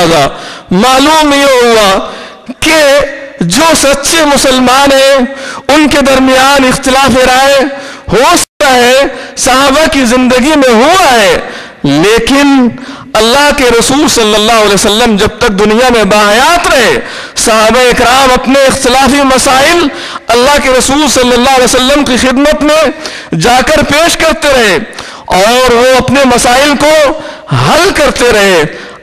لہٰذا معلوم یہ ہوا کہ جو سچے مسلمان ہیں ان کے درمیان اختلاف رائے ہو سکتا ہے، صحابہ کی زندگی میں ہوا ہے، لیکن اللہ کے رسول صلی اللہ علیہ وسلم جب تک دنیا میں باحیات رہے، صحابہ اکرام اپنے اختلافی مسائل اللہ کے رسول صلی اللہ علیہ وسلم کی خدمت میں جا کر پیش کرتے رہے اور وہ اپنے مسائل کو حل کرتے رہے۔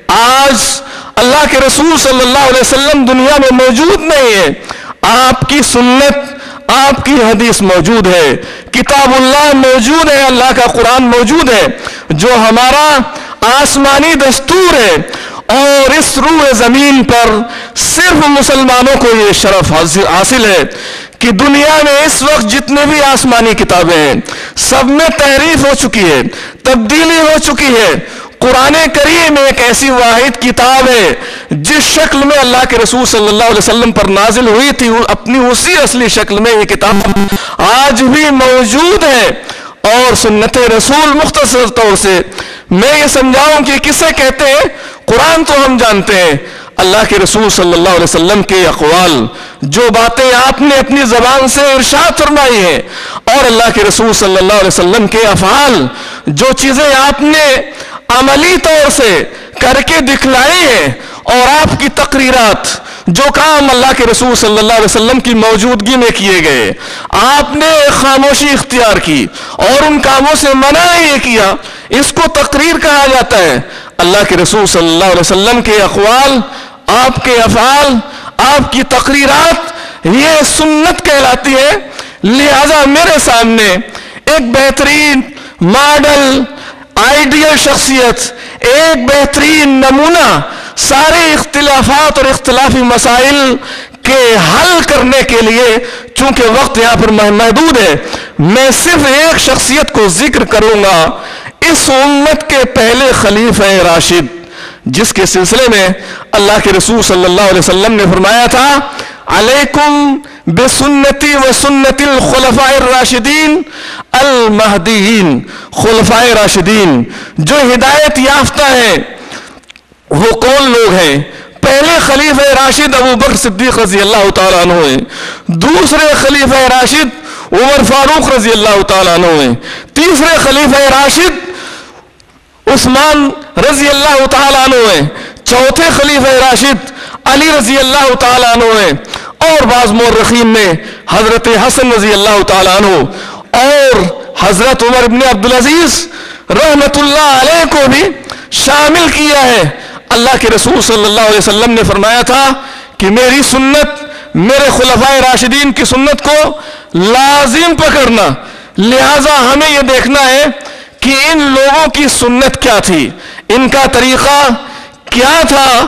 آج اللہ کے رسول صلی اللہ علیہ وسلم دنیا میں موجود نہیں ہے، آپ کی سنت، آپ کی حدیث موجود ہے، کتاب اللہ موجود ہے، اللہ کا قرآن موجود ہے، جو ہمارا آسمانی دستور ہے، اور اس روح زمین پر صرف مسلمانوں کو یہ شرف حاصل ہے کہ دنیا میں اس وقت جتنے بھی آسمانی کتابیں ہیں سب میں تحریف ہو چکی ہے، تبدیلی ہو چکی ہے۔ قرآن کریم ایک ایسی واحد کتاب ہے جس شکل میں اللہ کے رسول صلی اللہ علیہ وسلم پر نازل ہوئی تھی، اپنی اسی اصلی شکل میں یہ کتاب آج بھی موجود ہے۔ اور سنت رسول مختصر طور سے میں یہ سمجھاؤں کہ کسے کہتے ہیں، قرآن تو ہم جانتے ہیں، اللہ کے رسول صلی اللہ علیہ وسلم کے اقوال، جو باتیں آپ نے اپنی زبان سے ارشاد فرمائی ہیں، اور اللہ کے رسول صلی اللہ علیہ وسلم کے افعال، جو چیزیں آپ نے عملی طور سے کر کے دکھلائی ہیں، اور آپ کی تقریرات، جو کام اللہ کے رسول صلی اللہ علیہ وسلم کی موجودگی میں کیے گئے، آپ نے خاموشی اختیار کی اور ان کاموں سے منع یہ کیا، اس کو تقریر کہا جاتا ہے۔ اللہ کے رسول صلی اللہ علیہ وسلم کے اقوال، آپ کے افعال، آپ کی تقریرات یہ سنت کہلاتی ہے۔ لہذا میرے سامنے ایک بہترین ماڈل، آئیڈیل شخصیت، ایک بہترین نمونہ سارے اختلافات اور اختلافی مسائل کے حل کرنے کے لیے، چونکہ وقت یہاں پر محدود ہے، میں صرف ایک شخصیت کو ذکر کروں گا، اس امت کے پہلے خلیفہ راشد، جس کے سلسلے میں اللہ کے رسول صلی اللہ علیہ وسلم نے فرمایا تھا، علیکم بسنتی و سنت الخلفاء الراشدین المہدیین۔ خلفاء راشدین جو ہدایت یافتہ ہیں وہ کون لوگ ہیں؟ پہلے خلیفہ راشد ابو بکر صدیق رضی اللہ تعالیٰ عنہ ہیں، دوسرے خلیفہ راشد عمر فاروق رضی اللہ تعالیٰ عنہ ہیں، تیسرے خلیفہ راشد عثمان رضی اللہ تعالیٰ عنہ ہیں، چوتھے خلیفہ راشد علی رضی اللہ تعالیٰ عنہ ہیں، اور بعض مورخین نے حضرت حسن رضی اللہ تعالیٰ عنہ اور حضرت عمر بن عبدالعزیز رحمت اللہ علیہ کو بھی شامل کیا ہے۔ اللہ کے رسول صلی اللہ علیہ وسلم نے فرمایا تھا کہ میری سنت، میرے خلفائے راشدین کی سنت کو لازم پکڑنا، لہٰذا ہمیں یہ دیکھنا ہے کہ ان لوگوں کی سنت کیا تھی، ان کا طریقہ کیا تھا،